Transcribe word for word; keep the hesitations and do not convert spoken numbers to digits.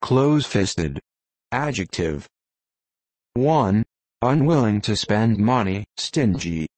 Close-fisted. Adjective. one. Unwilling to spend money, stingy.